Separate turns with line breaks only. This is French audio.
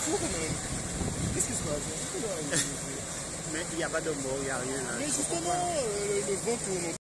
chaud quand même. Qu'est-ce qui se passe?
Mais il n'y a pas de mot, il n'y a rien.
Mais justement, le vent tourne.